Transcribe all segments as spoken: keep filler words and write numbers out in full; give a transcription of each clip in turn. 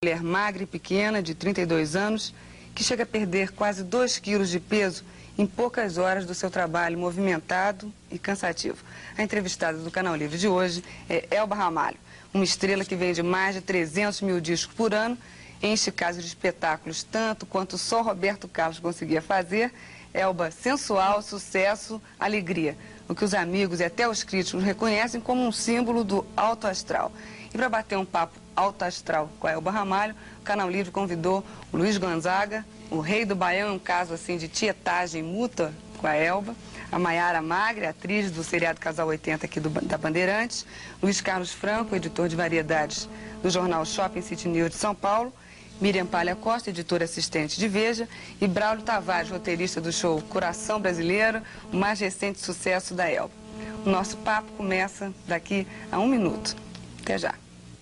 Mulher magra e pequena, de trinta e dois anos, que chega a perder quase dois quilos de peso em poucas horas do seu trabalho movimentado e cansativo. A entrevistada do Canal Livre de hoje é Elba Ramalho, uma estrela que vende mais de trezentos mil discos por ano, enche casa de espetáculos tanto quanto só Roberto Carlos conseguia fazer. Elba, sensual, sucesso, alegria, o que os amigos e até os críticos reconhecem como um símbolo do alto astral. E para bater um papo alto astral com a Elba Ramalho, o Canal Livre convidou o Luiz Gonzaga, o rei do Baião, um caso assim de tietagem mútua com a Elba, a Maiara Magre, atriz do seriado Casal oitenta aqui do, da Bandeirantes, Luiz Carlos Franco, editor de variedades do jornal Shopping City News de São Paulo, Miriam Palha Costa, editora assistente de Veja, e Braulio Tavares, roteirista do show Coração Brasileiro, o mais recente sucesso da Elba. O nosso papo começa daqui a um minuto. Até já.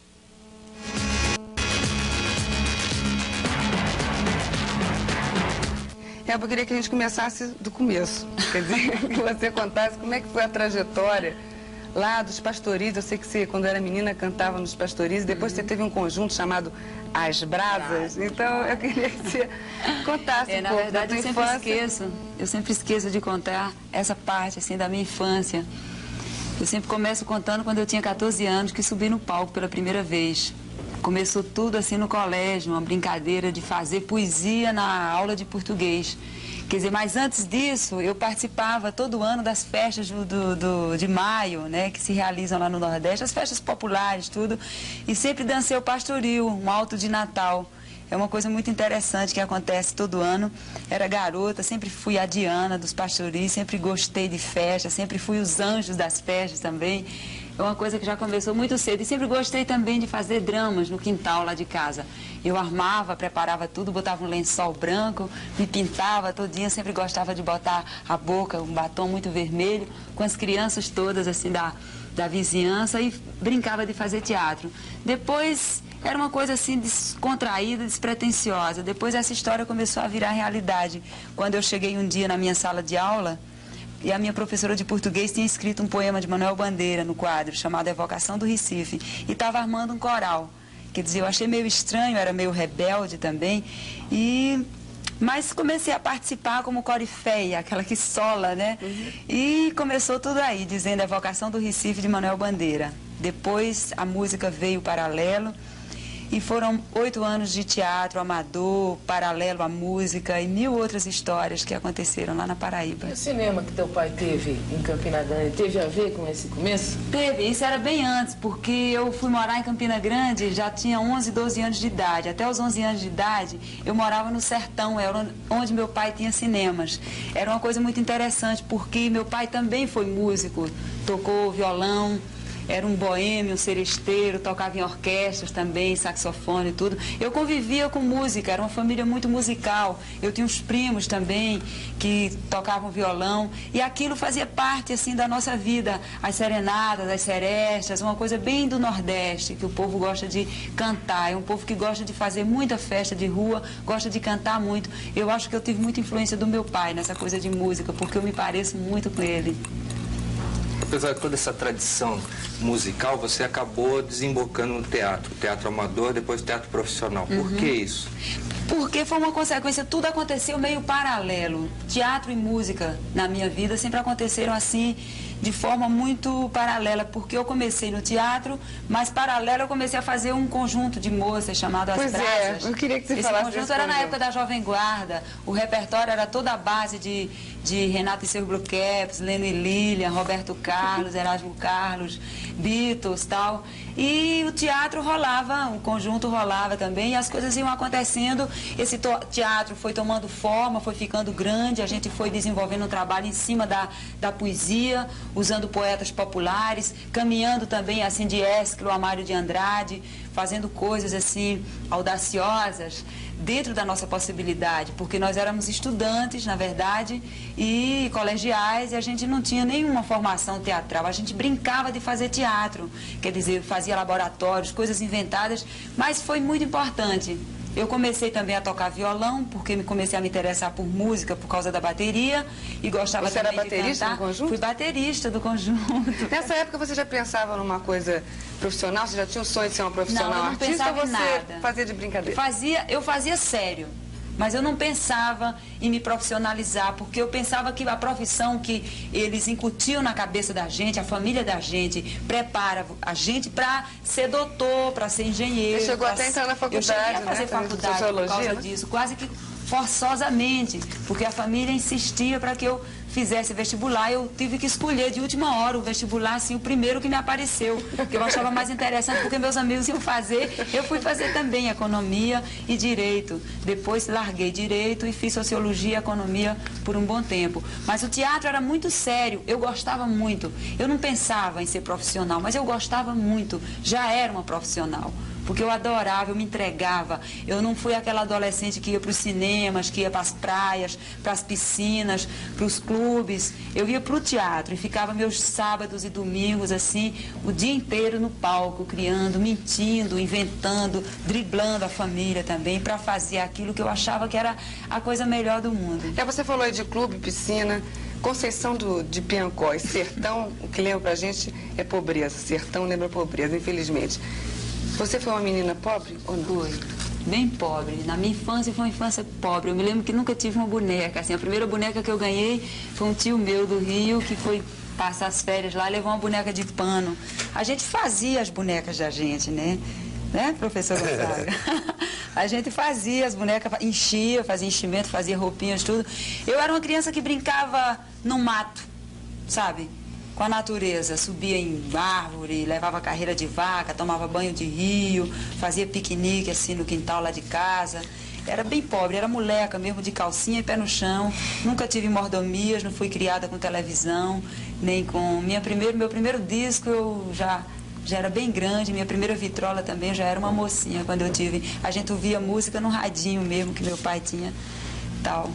Elba, eu queria que a gente começasse do começo. Quer dizer, que você contasse como é que foi a trajetória lá dos Pastoris. Eu sei que você, quando era menina, cantava nos Pastoris. Depois você teve um conjunto chamado As Brasas. Então, eu queria que você contasse é, um pouco da tua tua eu sempre infância. esqueço, eu sempre esqueço de contar essa parte, assim, da minha infância. Eu sempre começo contando quando eu tinha quatorze anos, que subi no palco pela primeira vez. Começou tudo assim no colégio, uma brincadeira de fazer poesia na aula de português. Quer dizer, mas antes disso, eu participava todo ano das festas do, do, do, de maio, né, que se realizam lá no Nordeste, as festas populares, tudo, e sempre dancei o pastoril, um alto de Natal. É uma coisa muito interessante que acontece todo ano. Era garota, sempre fui a Diana dos pastoris, sempre gostei de festa, sempre fui os anjos das festas também. É uma coisa que já começou muito cedo. E sempre gostei também de fazer dramas no quintal lá de casa. Eu armava, preparava tudo, botava um lençol branco, me pintava todinha, sempre gostava de botar a boca, um batom muito vermelho, com as crianças todas assim da, da vizinhança, e brincava de fazer teatro. Depois era uma coisa assim descontraída, despretensiosa. Depois essa história começou a virar realidade. Quando eu cheguei um dia na minha sala de aula, e a minha professora de português tinha escrito um poema de Manuel Bandeira no quadro, chamado Evocação do Recife, e estava armando um coral. Quer dizer, eu achei meio estranho, era meio rebelde também, e... mas comecei a participar como corifeia, aquela que sola, né? Uhum. E começou tudo aí, dizendo Evocação do Recife de Manuel Bandeira. Depois a música veio paralelo, e foram oito anos de teatro amador, paralelo à música e mil outras histórias que aconteceram lá na Paraíba. E o cinema que teu pai teve em Campina Grande, teve a ver com esse começo? Teve, isso era bem antes, porque eu fui morar em Campina Grande, já tinha onze, doze anos de idade. Até os onze anos de idade, eu morava no sertão, era onde meu pai tinha cinemas. Era uma coisa muito interessante, porque meu pai também foi músico, tocou violão, era um boêmio, um seresteiro, tocava em orquestras também, saxofone e tudo. Eu convivia com música, era uma família muito musical. Eu tinha uns primos também que tocavam violão, e aquilo fazia parte assim da nossa vida. As serenadas, as serestas, uma coisa bem do Nordeste, que o povo gosta de cantar. É um povo que gosta de fazer muita festa de rua, gosta de cantar muito. Eu acho que eu tive muita influência do meu pai nessa coisa de música, porque eu me pareço muito com ele. Apesar de toda essa tradição musical, você acabou desembocando no teatro, teatro amador, depois teatro profissional. Por Uhum. que isso? Porque foi uma consequência, tudo aconteceu meio paralelo. Teatro e música na minha vida sempre aconteceram assim, de forma muito paralela, porque eu comecei no teatro, mas paralelo eu comecei a fazer um conjunto de moças chamado As Pois Brasas. é, eu queria que você Esse falasse conjunto desse era na conjunto. época da Jovem Guarda, o repertório era toda a base de, de Renato e seus Blue Caps, Leno e Lilian, Roberto Carlos, Erasmo Carlos, Beatles e tal. E o teatro rolava, o conjunto rolava também, e as coisas iam acontecendo. Esse teatro foi tomando forma, foi ficando grande, a gente foi desenvolvendo um trabalho em cima da, da poesia, usando poetas populares, caminhando também assim de Ésquilo a Mário de Andrade, fazendo coisas assim audaciosas dentro da nossa possibilidade, porque nós éramos estudantes, na verdade, e colegiais, e a gente não tinha nenhuma formação teatral, a gente brincava de fazer teatro, quer dizer, fazia laboratórios, coisas inventadas, mas foi muito importante. Eu comecei também a tocar violão, porque me comecei a me interessar por música por causa da bateria e gostava você também era baterista de cantar. do conjunto? Fui baterista do conjunto. Nessa época você já pensava numa coisa profissional? Você já tinha um sonho de ser uma profissional não, eu não artista ou pensava em você nada. fazia de brincadeira? Fazia, eu fazia sério. Mas eu não pensava em me profissionalizar, porque eu pensava que a profissão que eles incutiam na cabeça da gente, a família da gente, prepara a gente para ser doutor, para ser engenheiro. Você chegou pra... até a entrar na faculdade, Eu cheguei a fazer né? faculdade Sociologia, por causa né? disso, quase que forçosamente, porque a família insistia para que eu fizesse vestibular. Eu tive que escolher de última hora o vestibular, assim, o primeiro que me apareceu, que eu achava mais interessante, porque meus amigos iam fazer. Eu fui fazer também economia e direito. Depois larguei direito e fiz sociologia e economia por um bom tempo. Mas o teatro era muito sério, eu gostava muito. Eu não pensava em ser profissional, mas eu gostava muito, já era uma profissional. Porque eu adorava, eu me entregava. Eu não fui aquela adolescente que ia para os cinemas, que ia para as praias, para as piscinas, para os clubes. Eu ia para o teatro e ficava meus sábados e domingos, assim, o dia inteiro no palco, criando, mentindo, inventando, driblando a família também, para fazer aquilo que eu achava que era a coisa melhor do mundo. É, você falou aí de clube, piscina. Conceição do, de Piancó, sertão, o que lembra pra gente é pobreza. Sertão lembra pobreza, infelizmente. Você foi uma menina pobre ou não? Foi, bem pobre. Na minha infância foi uma infância pobre. Eu me lembro que nunca tive uma boneca. Assim, a primeira boneca que eu ganhei foi um tio meu do Rio que foi passar as férias lá e levou uma boneca de pano. A gente fazia as bonecas da gente, né? Né, professor Gonzaga? A gente fazia as bonecas, enchia, fazia enchimento, fazia roupinhas, tudo. Eu era uma criança que brincava no mato, sabe? Com a natureza, subia em árvore, levava carreira de vaca, tomava banho de rio, fazia piquenique assim no quintal lá de casa. Era bem pobre, era moleca mesmo, de calcinha e pé no chão. Nunca tive mordomias, não fui criada com televisão, nem com... Minha primeiro, meu primeiro disco eu já, já era bem grande, minha primeira vitrola também já era uma mocinha quando eu tive. A gente ouvia música no radinho mesmo, que meu pai tinha, tal.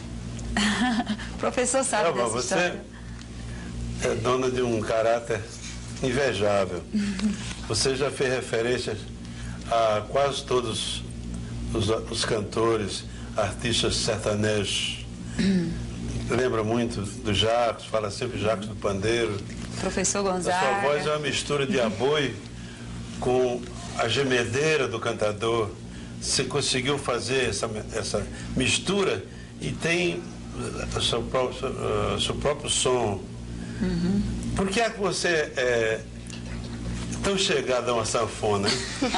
O professor sabe Elba, dessa você história. É dona de um caráter invejável. Você já fez referências a quase todos os, os cantores, artistas sertanejos. Lembra muito do Jacos, fala sempre Jacos do Pandeiro. Professor A Gonzaga. sua voz é uma mistura de aboi com a gemedeira do cantador. Você conseguiu fazer essa, essa mistura e tem o seu próprio, uh, seu próprio som. Uhum. Por que é que você é tão chegada a uma sanfona, hein?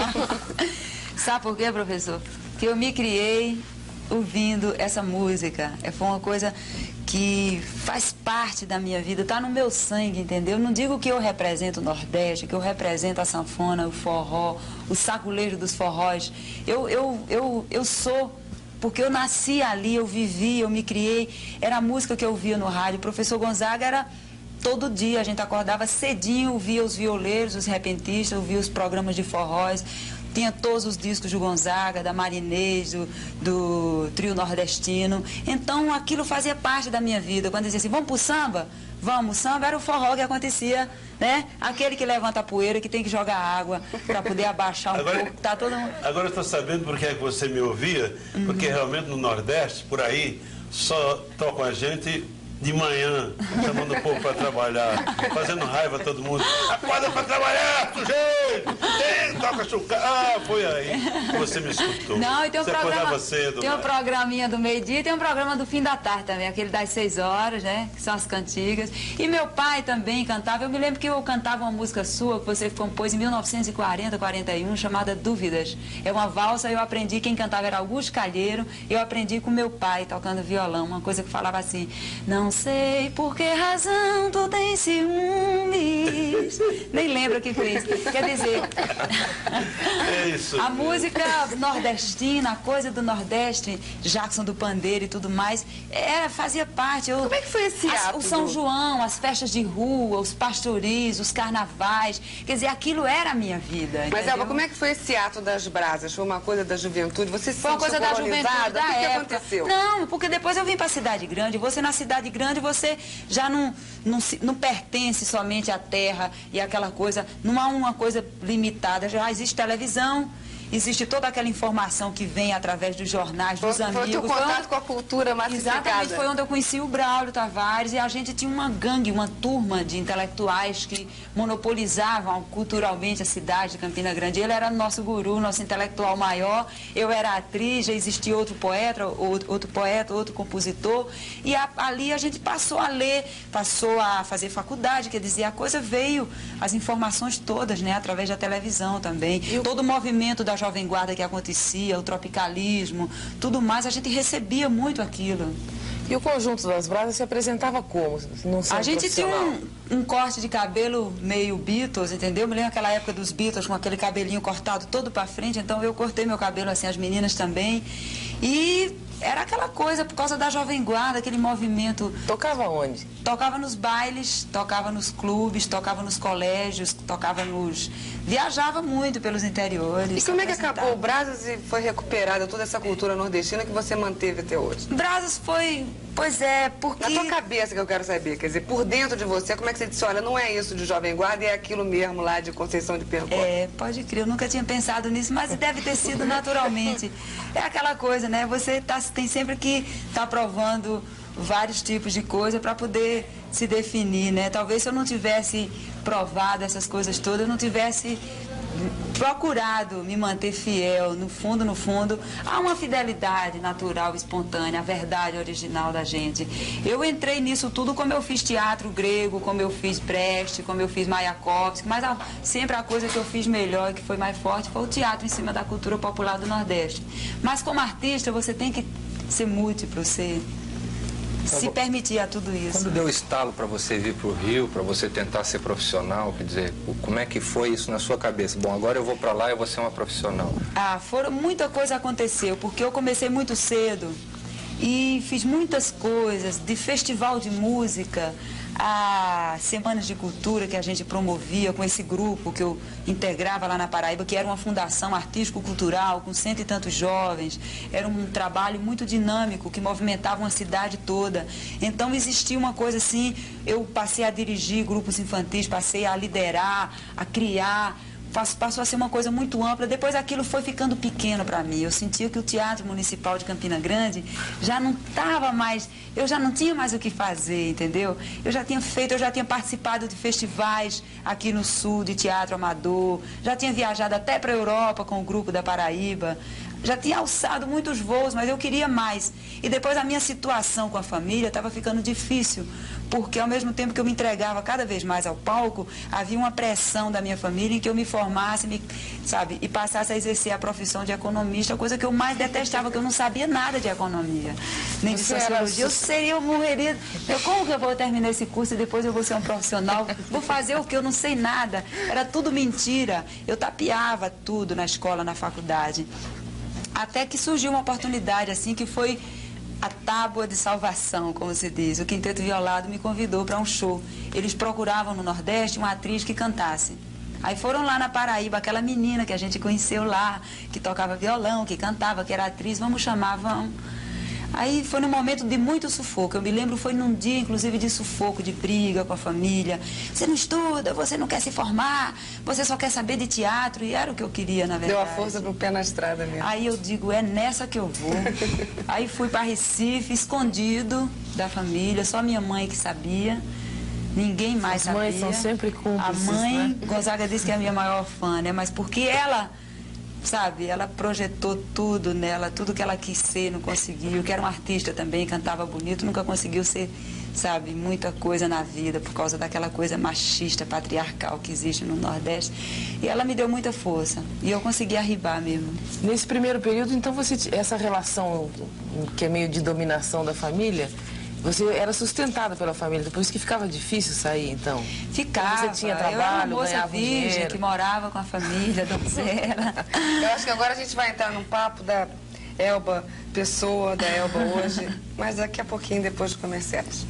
Sabe por quê, professor? Porque eu me criei ouvindo essa música. Foi uma coisa que faz parte da minha vida, está no meu sangue, entendeu? Eu não digo que eu represento o Nordeste, que eu represento a sanfona, o forró, o saculejo dos forróis. Eu, eu, eu, eu sou... Porque eu nasci ali, eu vivi, eu me criei. Era a música que eu ouvia no rádio. O professor Gonzaga era... Todo dia a gente acordava cedinho, ouvia os violeiros, os repentistas, ouvia os programas de forróis. Tinha todos os discos do Gonzaga, da Marinês, do, do Trio Nordestino. Então aquilo fazia parte da minha vida. Quando dizia assim, vamos pro samba? Vamos, o samba era o forró que acontecia, né? Aquele que levanta a poeira, que tem que jogar água para poder abaixar um agora, pouco. Tá todo mundo... Agora eu estou sabendo por que é que você me ouvia, uhum. Porque realmente no Nordeste, por aí, só tocam a gente de manhã, chamando o povo para trabalhar, fazendo raiva a todo mundo. Acorda para trabalhar, sujeito! Tem, toca chucar. Ah, foi aí que você me escutou. Não, e tem um você programa, cedo, tem um mas... programinha do meio-dia e tem um programa do fim da tarde também, aquele das seis horas, né? Que são as cantigas. E meu pai também cantava. Eu me lembro que eu cantava uma música sua que você compôs em mil novecentos e quarenta, quarenta e um, chamada Dúvidas. É uma valsa, eu aprendi, quem cantava era Augusto Calheiro, eu aprendi com meu pai tocando violão, uma coisa que falava assim: não sei por que razão tu tens ciúmes. Nem lembro o que foi isso. Quer dizer, é isso. A música nordestina, a coisa do Nordeste, Jackson do Pandeiro e tudo mais, era, fazia parte. Eu, Como é que foi esse as, ato? O São do... João, as festas de rua, os pastoris, os carnavais. Quer dizer, aquilo era a minha vida. Mas, entendeu? Elba, como é que foi esse ato das brasas? Foi uma coisa da juventude? Você se Foi uma coisa da juventude da O que, que época. aconteceu? Não, porque depois eu vim para a cidade grande. Você na cidade grande, você já não, não, não pertence somente à terra e aquela coisa. Não há uma coisa limitada. Já existe televisão. existe toda aquela informação que vem através dos jornais, dos foi, amigos. Foi o teu contato com a cultura massificada. Exatamente, foi onde eu conheci o Braulio Tavares, e a gente tinha uma gangue, uma turma de intelectuais que monopolizavam culturalmente a cidade de Campina Grande. Ele era nosso guru, nosso intelectual maior, eu era atriz, já existia outro poeta, outro, outro poeta, outro compositor, e a, ali a gente passou a ler, passou a fazer faculdade, quer dizer, a coisa veio, as informações todas, né, através da televisão também. E todo o movimento da Jovem Guarda que acontecia, o tropicalismo, tudo mais, a gente recebia muito aquilo. E o Conjunto das Brasas se apresentava como? Num A gente tinha um, um corte de cabelo meio Beatles, entendeu? Me lembro aquela época dos Beatles com aquele cabelinho cortado todo pra frente, então eu cortei meu cabelo assim, as meninas também. E era aquela coisa por causa da Jovem Guarda, aquele movimento. Tocava onde? Tocava nos bailes, tocava nos clubes, tocava nos colégios, tocava nos... Viajava muito pelos interiores. E como é que acabou o Brasas e foi recuperada toda essa cultura nordestina que você manteve até hoje? Brasas foi... Pois é, porque... Na tua cabeça que eu quero saber, quer dizer, por dentro de você, como é que você disse, olha, não é isso de Jovem Guarda, é aquilo mesmo lá de Conceição de Percó? É, pode crer, eu nunca tinha pensado nisso, mas deve ter sido naturalmente. É aquela coisa, né? Você tá, tem sempre que estar tá provando vários tipos de coisa para poder se definir, né? Talvez se eu não tivesse provado essas coisas todas, eu não tivesse procurado me manter fiel, no fundo, no fundo, há uma fidelidade natural, espontânea, a verdade original da gente. Eu entrei nisso tudo como eu fiz teatro grego, como eu fiz Brecht, como eu fiz Mayakovsky, mas a, sempre a coisa que eu fiz melhor, que foi mais forte, foi o teatro em cima da cultura popular do Nordeste. Mas como artista, você tem que ser múltiplo, ser... se permitir a tudo isso. Quando deu o estalo para você vir para o Rio, para você tentar ser profissional, quer dizer, como é que foi isso na sua cabeça? Bom, agora eu vou para lá e eu vou ser uma profissional. Ah, foram, muita coisa aconteceu, porque eu comecei muito cedo e fiz muitas coisas, de festival de música, a semanas de cultura que a gente promovia com esse grupo que eu integrava lá na Paraíba, que era uma fundação artístico-cultural com cento e tantos jovens. Era um trabalho muito dinâmico que movimentava uma cidade toda. Então existia uma coisa assim, eu passei a dirigir grupos infantis, passei a liderar, a criar. Passou a ser uma coisa muito ampla. Depois aquilo foi ficando pequeno para mim. Eu sentia que o Teatro Municipal de Campina Grande já não estava mais... Eu já não tinha mais o que fazer, entendeu? Eu já tinha feito, eu já tinha participado de festivais aqui no Sul, de teatro amador. Já tinha viajado até para a Europa com o grupo da Paraíba. Já tinha alçado muitos voos, mas eu queria mais. E depois a minha situação com a família estava ficando difícil, porque ao mesmo tempo que eu me entregava cada vez mais ao palco, havia uma pressão da minha família em que eu me formasse, me, sabe, e passasse a exercer a profissão de economista, coisa que eu mais detestava, que eu não sabia nada de economia, nem de sociologia. Eu seria, eu morreria. Eu, como que eu vou terminar esse curso e depois eu vou ser um profissional? Vou fazer o que? Eu não sei nada. Era tudo mentira. Eu tapeava tudo na escola, na faculdade. Até que surgiu uma oportunidade, assim, que foi a tábua de salvação, como se diz. O Quinteto Violado me convidou para um show. Eles procuravam no Nordeste uma atriz que cantasse. Aí foram lá na Paraíba, aquela menina que a gente conheceu lá, que tocava violão, que cantava, que era atriz, vamos chamar, vamos... Aí foi num momento de muito sufoco. Eu me lembro, foi num dia, inclusive, de sufoco, de briga com a família. Você não estuda, você não quer se formar, você só quer saber de teatro. E era o que eu queria, na verdade. Deu a força pro pé na estrada mesmo. Aí eu digo, é nessa que eu vou. Aí fui para Recife, escondido da família, só minha mãe que sabia. Ninguém mais sabia. As mães são sempre cúmplices, A mãe, né? Gonzaga disse que é a minha maior fã, né? Mas porque ela... Sabe, ela projetou tudo nela, tudo que ela quis ser, não conseguiu, que era uma artista também, cantava bonito, nunca conseguiu ser, sabe, muita coisa na vida, por causa daquela coisa machista, patriarcal que existe no Nordeste. E ela me deu muita força, e eu consegui arribar mesmo. Nesse primeiro período, então, você essa relação que é meio de dominação da família... Você era sustentada pela família, depois que ficava difícil sair, então? Ficava. Você tinha trabalho, eu era uma moça ganhava virgem dinheiro. que morava com a família, donzela. Eu acho que agora a gente vai entrar num papo da Elba Pessoa, da Elba hoje, mas daqui a pouquinho, depois dos comerciais.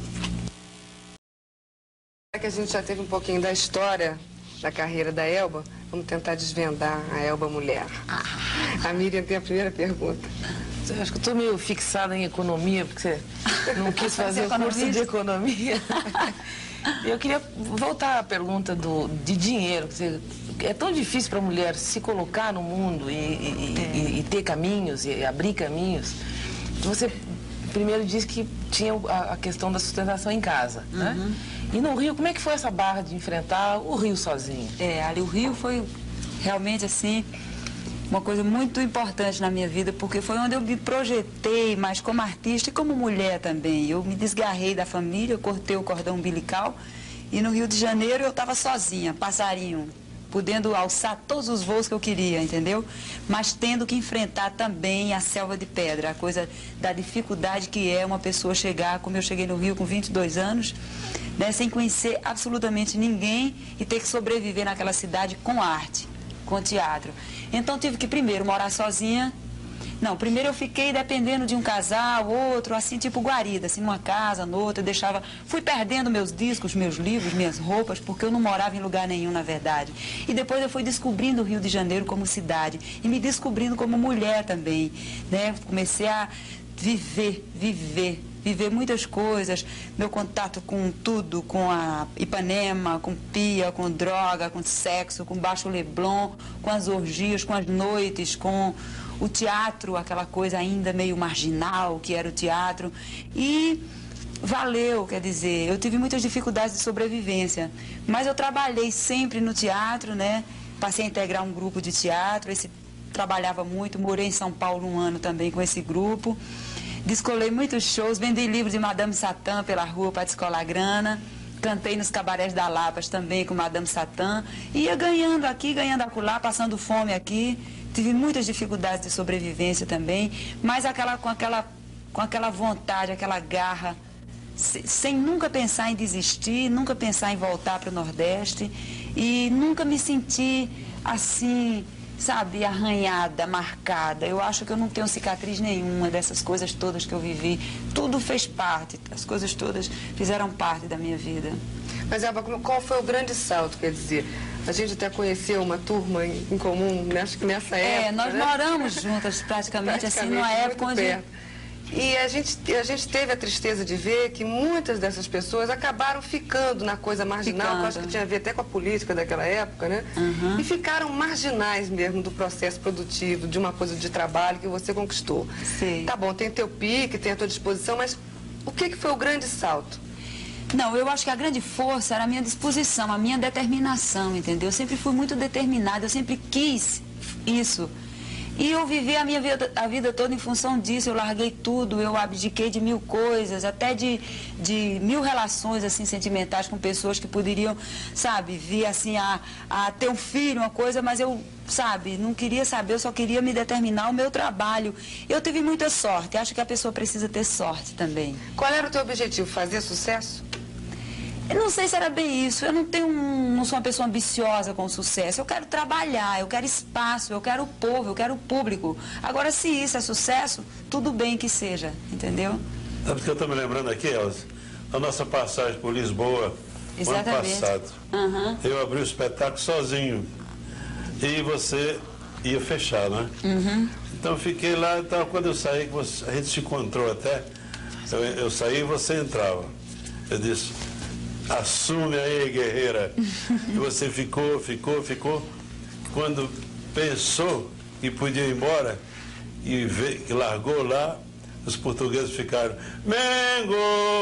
Já que a gente já teve um pouquinho da história da carreira da Elba, vamos tentar desvendar a Elba mulher. A Miriam tem a primeira pergunta. Eu acho que eu estou meio fixada em economia, porque você não quis fazer o curso de economia. Eu queria voltar à pergunta do, de dinheiro. Você, é tão difícil para a mulher se colocar no mundo e, e, É. e, e ter caminhos, e abrir caminhos. Você primeiro disse que tinha a, a questão da sustentação em casa, uhum. né? E no Rio, como é que foi essa barra de enfrentar o Rio sozinho? É, ali o Rio foi realmente assim uma coisa muito importante na minha vida, porque foi onde eu me projetei mais como artista e como mulher também. Eu me desgarrei da família, eu cortei o cordão umbilical e no Rio de Janeiro eu estava sozinha, passarinho, podendo alçar todos os voos que eu queria, entendeu? Mas tendo que enfrentar também a selva de pedra, a coisa da dificuldade que é uma pessoa chegar, como eu cheguei no Rio com vinte e dois anos, né, sem conhecer absolutamente ninguém e ter que sobreviver naquela cidade com arte, com teatro. Então tive que primeiro morar sozinha. Não, primeiro eu fiquei dependendo de um casal, outro, assim, tipo guarida, assim, numa casa, noutra, eu deixava... Fui perdendo meus discos, meus livros, minhas roupas, porque eu não morava em lugar nenhum, na verdade. E depois eu fui descobrindo o Rio de Janeiro como cidade e me descobrindo como mulher também, né? Comecei a viver, viver, viver muitas coisas, meu contato com tudo, com a Ipanema, com pia, com droga, com sexo, com Baixo Leblon, com as orgias, com as noites, com o teatro, aquela coisa ainda meio marginal que era o teatro. E valeu, quer dizer, eu tive muitas dificuldades de sobrevivência, mas eu trabalhei sempre no teatro, né? Passei a integrar um grupo de teatro, esse trabalhava muito, morei em São Paulo um ano também com esse grupo. Descolei muitos shows, vendi livros de Madame Satã pela rua para descolar grana. Cantei nos cabarés da Lapas também com Madame Satã. Ia ganhando aqui, ganhando acolá, passando fome aqui. Tive muitas dificuldades de sobrevivência também, mas aquela, com, aquela, com aquela vontade, aquela garra, se, sem nunca pensar em desistir, nunca pensar em voltar para o Nordeste e nunca me sentir assim... sabe, arranhada, marcada. Eu acho que eu não tenho cicatriz nenhuma dessas coisas todas que eu vivi. Tudo fez parte, as coisas todas fizeram parte da minha vida. Mas, Elba, qual foi o grande salto, quer dizer? A gente até conheceu uma turma em, em comum, né? Acho que nessa época, É, nós né? moramos juntas praticamente, praticamente assim, numa época onde... Perto. E a gente, a gente teve a tristeza de ver que muitas dessas pessoas acabaram ficando na coisa marginal, Ficando. que eu acho que tinha a ver até com a política daquela época, né? Uhum. E ficaram marginais mesmo do processo produtivo, de uma coisa de trabalho que você conquistou. Sim. Tá bom, tem teu pique, tem a tua disposição, mas o que, que foi o grande salto? Não, eu acho que a grande força era a minha disposição, a minha determinação, entendeu? Eu sempre fui muito determinada, eu sempre quis isso. E eu vivi a minha vida, a vida toda em função disso, eu larguei tudo, eu abdiquei de mil coisas, até de, de mil relações assim sentimentais com pessoas que poderiam, sabe, vir assim a, a ter um filho, uma coisa, mas eu, sabe, não queria saber, eu só queria me determinar o meu trabalho. Eu tive muita sorte, acho que a pessoa precisa ter sorte também. Qual era o teu objetivo? Fazer sucesso? Eu não sei se era bem isso, eu não tenho um, não sou uma pessoa ambiciosa com sucesso, eu quero trabalhar, eu quero espaço, eu quero o povo, eu quero o público. Agora, se isso é sucesso, tudo bem que seja, entendeu? Sabe o que eu estou me lembrando aqui, Elza? A nossa passagem por Lisboa, no ano Exatamente. passado. Uhum. Eu abri o espetáculo sozinho e você ia fechar, né? Uhum. Então eu fiquei lá, então, quando eu saí, você, a gente se encontrou até, eu, eu saí e você entrava. Eu disse... Assume aí, guerreira. E você ficou, ficou, ficou. Quando pensou que podia ir embora e veio, que largou lá, os portugueses ficaram Mengo,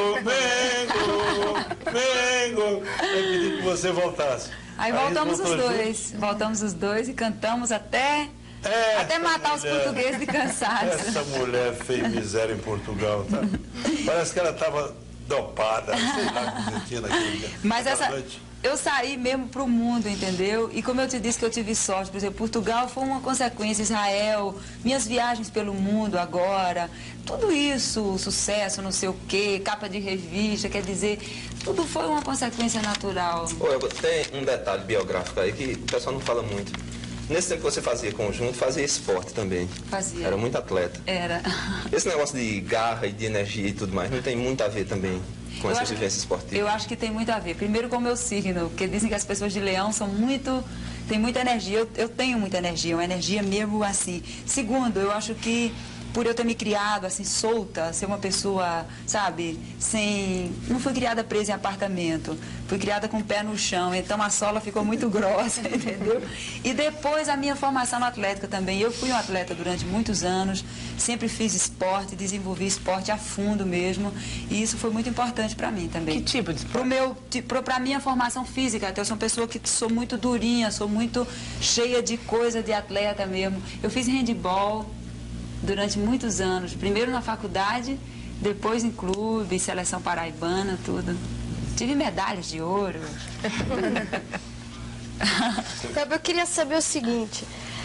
Mengo, Mengo. Eu pedi que você voltasse. Aí voltamos os dois, voltamos os dois e cantamos até, Essa até matar os mulher, portugueses de cansaço. Essa mulher fez miséria em Portugal, tá? Parece que ela estava dopada, sei lá o que tinha naquele dia. Mas essa, noite. eu saí mesmo para o mundo, entendeu? E como eu te disse que eu tive sorte, por exemplo, Portugal foi uma consequência, Israel, minhas viagens pelo mundo agora, tudo isso, sucesso, não sei o quê, capa de revista, quer dizer, tudo foi uma consequência natural. Ô, tem um detalhe biográfico aí que o pessoal não fala muito. Nesse tempo que você fazia conjunto, fazia esporte também. Fazia. Era muito atleta. Era. Esse negócio de garra e de energia e tudo mais, não tem muito a ver também com Eu essa acho que- vivência esportiva? Eu acho que tem muito a ver. Primeiro com o meu signo, porque dizem que as pessoas de leão são muito... tem muita energia. Eu, eu tenho muita energia, uma energia mesmo assim. Segundo, eu acho que por eu ter me criado assim, solta, ser uma pessoa, sabe, sem... Não fui criada presa em apartamento, fui criada com o pé no chão, então a sola ficou muito grossa, entendeu? E depois a minha formação atlética também. Eu fui um atleta durante muitos anos, sempre fiz esporte, desenvolvi esporte a fundo mesmo, e isso foi muito importante para mim também. Que tipo de esporte? Pro meu, pro, pra minha formação física, até eu sou uma pessoa que sou muito durinha, sou muito cheia de coisa de atleta mesmo. Eu fiz handball durante muitos anos, primeiro na faculdade, depois em clube, seleção paraibana, tudo. Tive medalhas de ouro. Eu queria saber o seguinte,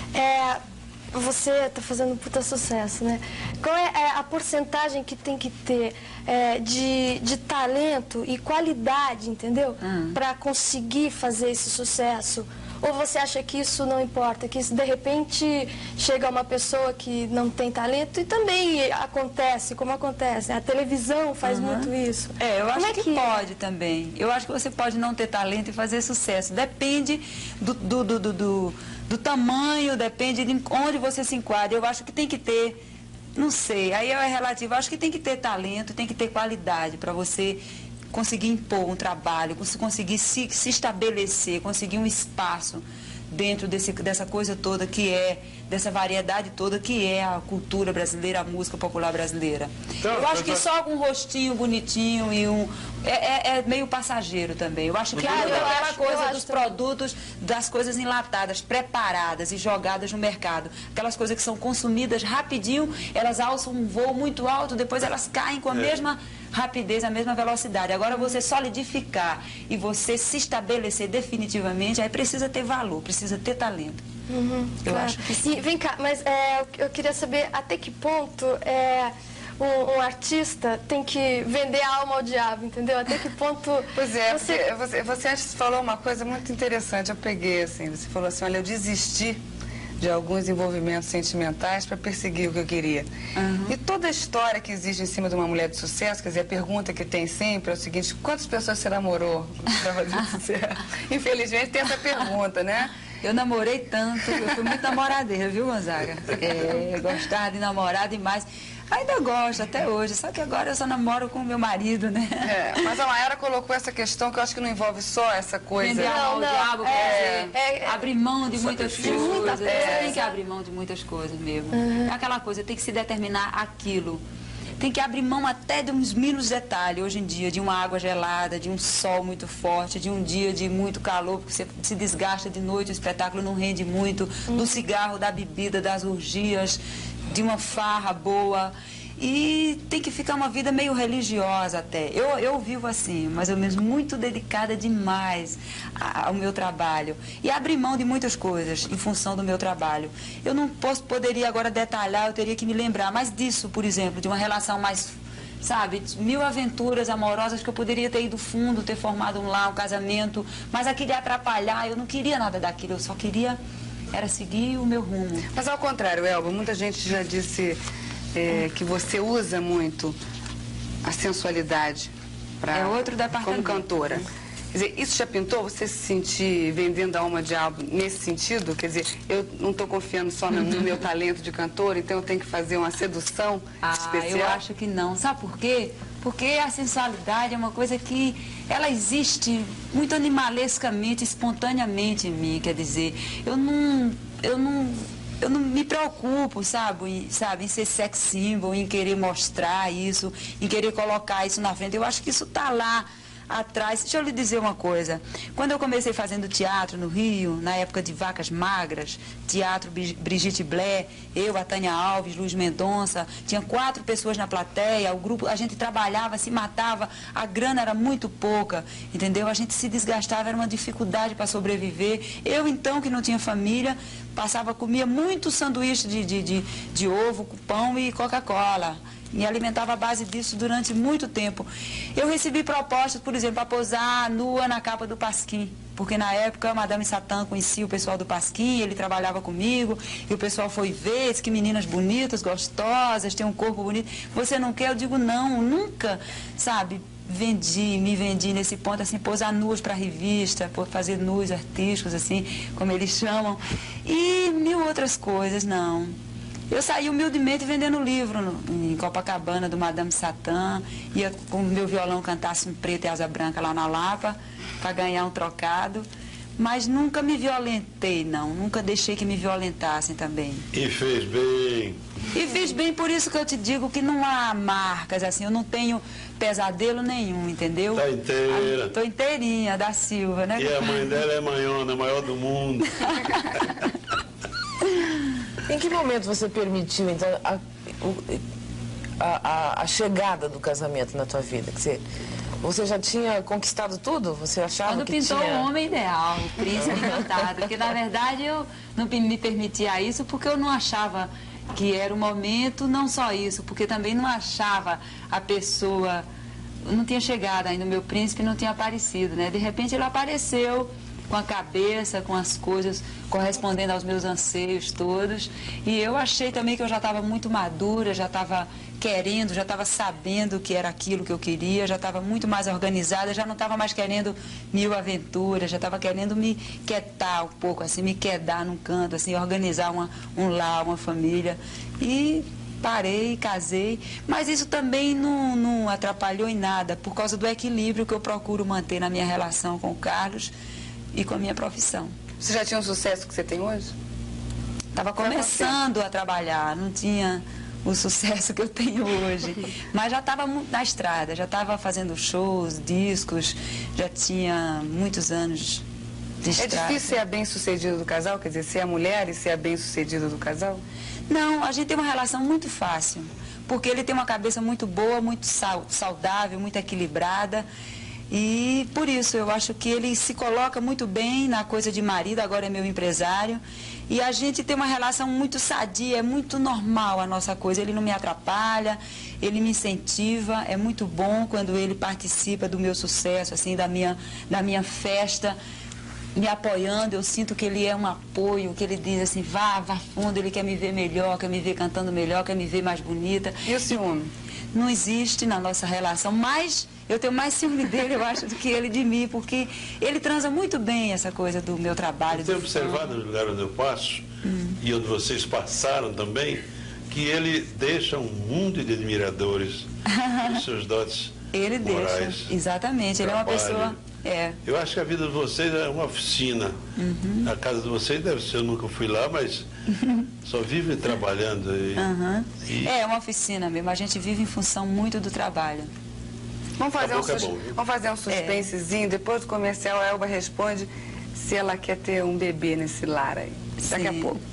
é, você está fazendo um puta sucesso, né? Qual é, é a porcentagem que tem que ter é, de, de talento e qualidade, entendeu? Hum. Para conseguir fazer esse sucesso? Ou você acha que isso não importa, que isso, de repente chega uma pessoa que não tem talento e também acontece, como acontece, a televisão faz uhum. muito isso. É, eu como acho é que, que é? pode também. Eu acho que você pode não ter talento e fazer sucesso. Depende do, do, do, do, do, do tamanho, depende de onde você se enquadra. Eu acho que tem que ter, não sei, aí é relativo. Eu acho que tem que ter talento, tem que ter qualidade para você conseguir impor um trabalho, conseguir se, se estabelecer, conseguir um espaço dentro desse, dessa coisa toda que é, dessa variedade toda que é a cultura brasileira, a música popular brasileira. Então, eu acho que só com um rostinho bonitinho e um... É, é, é meio passageiro também. Eu acho que ah, eu aquela acho, coisa dos produtos, das coisas enlatadas, preparadas e jogadas no mercado. Aquelas coisas que são consumidas rapidinho, elas alçam um voo muito alto, depois elas caem com a é. mesma rapidez, a mesma velocidade. Agora você solidificar e você se estabelecer definitivamente, aí precisa ter valor, precisa ter talento. Uhum, eu claro. acho que sim. E vem cá, mas é, eu queria saber até que ponto é, um, um artista tem que vender a alma ao diabo, entendeu? Até que ponto... Pois é, você... você, você antes falou uma coisa muito interessante, eu peguei assim, você falou assim, olha, eu desisti de alguns envolvimentos sentimentais para perseguir o que eu queria. Uhum. E toda a história que existe em cima de uma mulher de sucesso, quer dizer, a pergunta que tem sempre é o seguinte, quantas pessoas você namorou para fazer sucesso? Infelizmente tem essa pergunta, né? Eu namorei tanto, eu fui muito namoradeira, viu, Gonzaga? É, gostava de namorar demais. Ainda gosto, até hoje, só que agora eu só namoro com o meu marido, né? É, mas a Mayara colocou essa questão que eu acho que não envolve só essa coisa. Vender não, ao não, diabo, é, dizer, é, é, abrir mão de muitas coisas. Muita Você coisa. tem que abrir mão de muitas coisas mesmo. Uhum. É aquela coisa, tem que se determinar aquilo. Tem que abrir mão até de uns mínimos detalhes hoje em dia, de uma água gelada, de um sol muito forte, de um dia de muito calor, porque você se desgasta de noite, o espetáculo não rende muito, uhum. do cigarro, da bebida, das orgias, de uma farra boa. E tem que ficar uma vida meio religiosa até. Eu, eu vivo assim, mas eu mesmo muito dedicada demais ao meu trabalho. E abrir mão de muitas coisas em função do meu trabalho. Eu não posso, poderia agora detalhar, eu teria que me lembrar. Mas disso, por exemplo, de uma relação mais, sabe, mil aventuras amorosas que eu poderia ter ido fundo, ter formado um lar, um casamento. Mas aquilo de atrapalhar, eu não queria nada daquilo, eu só queria era seguir o meu rumo. Mas ao contrário, Elba, muita gente já disse... É, que você usa muito a sensualidade pra, é outro como cantora. Quer dizer, isso já pintou você se sentir vendendo a alma ao diabo nesse sentido? Quer dizer, eu não estou confiando só no, no meu talento de cantora, então eu tenho que fazer uma sedução ah, especial? Eu acho que não. Sabe por quê? Porque a sensualidade é uma coisa que ela existe muito animalescamente, espontaneamente em mim, quer dizer, eu não... Eu não Eu não me preocupo, sabe, em, sabe, em ser sex symbol, em querer mostrar isso, em querer colocar isso na frente. Eu acho que isso está lá atrás. Deixa eu lhe dizer uma coisa. Quando eu comecei fazendo teatro no Rio, na época de Vacas Magras, teatro Brigitte Blé, eu, a Tânia Alves, Luiz Mendonça, tinha quatro pessoas na plateia, o grupo, a gente trabalhava, se matava, a grana era muito pouca, entendeu? A gente se desgastava, era uma dificuldade para sobreviver. Eu, então, que não tinha família, passava, comia muito sanduíche de, de, de, de ovo, pão e Coca-Cola. Me alimentava à base disso durante muito tempo. Eu recebi propostas, por exemplo, para posar nua na capa do Pasquim. Porque na época a Madame Satã conhecia o pessoal do Pasquim, ele trabalhava comigo, e o pessoal foi ver, disse que meninas bonitas, gostosas, tem um corpo bonito. Você não quer? Eu digo não, nunca, sabe? Vendi, me vendi nesse ponto, assim, posar nuas para revista, fazer nus artísticos, assim, como eles chamam. E mil outras coisas, não. Eu saí humildemente vendendo livro no, em Copacabana, do Madame Satã, ia com o meu violão cantasse um preto e asa branca lá na Lapa, para ganhar um trocado. Mas nunca me violentei, não. Nunca deixei que me violentassem também. E fez bem. E fiz bem, por isso que eu te digo que não há marcas, assim, eu não tenho pesadelo nenhum, entendeu? Tá inteira. Tô inteirinha, da Silva, né? E a mãe dela é manhona, a maior do mundo. Em que momento você permitiu, então, a, a, a, a chegada do casamento na tua vida? Quer dizer, você já tinha conquistado tudo? Você achava Quando que pintou tinha... o homem ideal, o príncipe encantado, porque na verdade eu não me permitia isso porque eu não achava que era o momento, não só isso, porque também não achava a pessoa, não tinha chegado ainda, o meu príncipe não tinha aparecido, né? De repente ele apareceu com a cabeça, com as coisas correspondendo aos meus anseios todos, e eu achei também que eu já estava muito madura, já estava querendo, já estava sabendo que era aquilo que eu queria, já estava muito mais organizada, já não estava mais querendo mil aventuras, já estava querendo me quietar um pouco, assim, me quedar num canto, assim, organizar uma, um lar, uma família. E parei, casei, mas isso também não, não atrapalhou em nada, por causa do equilíbrio que eu procuro manter na minha relação com o Carlos e com a minha profissão. Você já tinha o sucesso que você tem hoje? Estava começando a trabalhar, não tinha o sucesso que eu tenho hoje, mas já estava na estrada, já estava fazendo shows, discos, já tinha muitos anos de estrada. É difícil ser a bem-sucedida do casal? Quer dizer, ser a mulher e ser a bem-sucedida do casal? Não, a gente tem uma relação muito fácil, porque ele tem uma cabeça muito boa, muito saudável, muito equilibrada. E por isso eu acho que ele se coloca muito bem na coisa de marido, agora é meu empresário. E a gente tem uma relação muito sadia, é muito normal a nossa coisa. Ele não me atrapalha, ele me incentiva, é muito bom quando ele participa do meu sucesso, assim, da minha, da minha festa, me apoiando. Eu sinto que ele é um apoio, que ele diz assim, vá, vá fundo, ele quer me ver melhor, quer me ver cantando melhor, quer me ver mais bonita. E o ciúme? Não existe na nossa relação, mas eu tenho mais ciúme dele, eu acho, do que ele de mim, porque ele transa muito bem essa coisa do meu trabalho. Eu tenho observado no lugar onde eu passo, hum. e onde vocês passaram também, que ele deixa um mundo de admiradores dos seus dotes ele morais. Deixa, exatamente, ele trabalho. É uma pessoa... É. Eu acho que a vida de vocês é uma oficina. Uhum. A casa de vocês deve ser, eu nunca fui lá, mas só vive trabalhando. E, uhum. e... É uma oficina mesmo, a gente vive em função muito do trabalho. Vamos fazer, um, sus... é bom, Vamos fazer um suspensezinho, é. Depois do comercial a Elba responde se ela quer ter um bebê nesse lar aí. Daqui Sim. a pouco.